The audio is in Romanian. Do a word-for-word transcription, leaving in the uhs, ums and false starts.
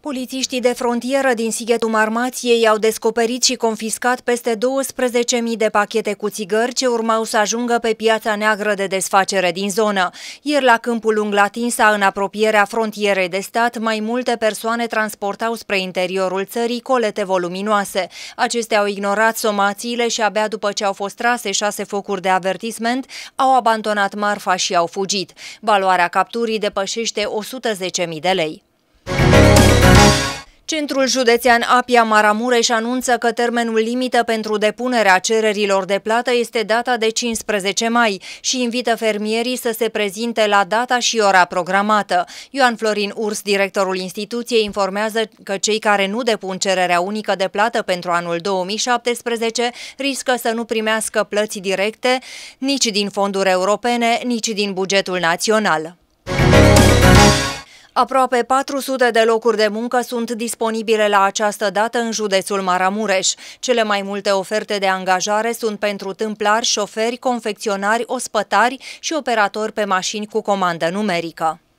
Polițiștii de frontieră din Sighetul Marmației au descoperit și confiscat peste douăsprezece mii de pachete cu țigări ce urmau să ajungă pe piața neagră de desfacere din zonă. Ieri la Câmpul Lung la Tinsa, în apropierea frontierei de stat, mai multe persoane transportau spre interiorul țării colete voluminoase. Acestea au ignorat somațiile și abia după ce au fost trase șase focuri de avertisment, au abandonat marfa și au fugit. Valoarea capturii depășește o sută zece mii de lei. Centrul județean Apia Maramureș anunță că termenul limită pentru depunerea cererilor de plată este data de cincisprezece mai și invită fermierii să se prezinte la data și ora programată. Ioan Florin Urs, directorul instituției, informează că cei care nu depun cererea unică de plată pentru anul două mii șaptesprezece riscă să nu primească plăți directe nici din fonduri europene, nici din bugetul național. Aproape patru sute de locuri de muncă sunt disponibile la această dată în județul Maramureș. Cele mai multe oferte de angajare sunt pentru tâmplari, șoferi, confecționari, ospătari și operatori pe mașini cu comandă numerică.